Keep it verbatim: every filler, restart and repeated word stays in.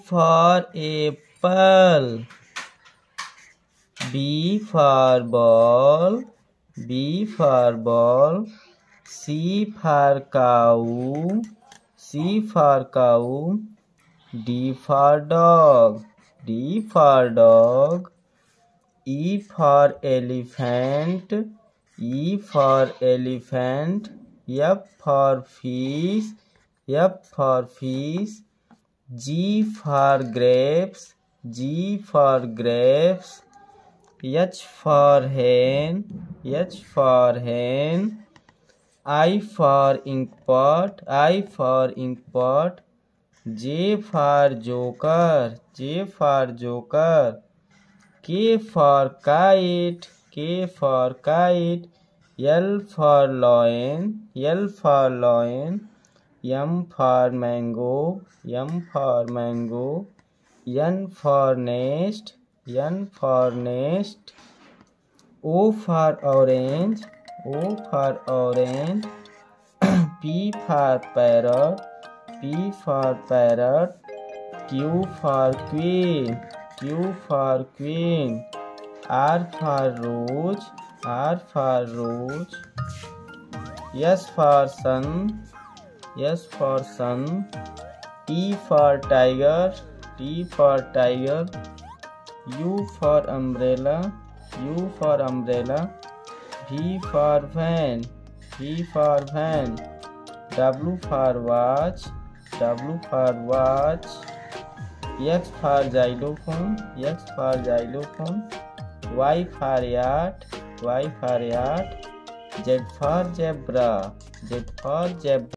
for apple. B for ball. B for ball. C for cow. C for cow. D for dog. D for dog. E for elephant. E for elephant. F for fish. F for fish. G for grapes. G for grapes. H for hen. H for hen. I for ink pot. I for ink pot. J for joker. J for joker. K for kite. K for kite. L for lion. L for lion. M for mango. M for mango. N for nest. N for nest. O for orange. O for orange. P for parrot. P for parrot. Q for queen. Q for queen. R for rose. R for rose. S for sun. S for sun. T for tiger. T for tiger. U for umbrella. U for umbrella. V for van. V for van. W for watch. W for watch. X for xylophone. X for xylophone. Y for yacht. Y for yacht. Z for zebra. Z for zebra.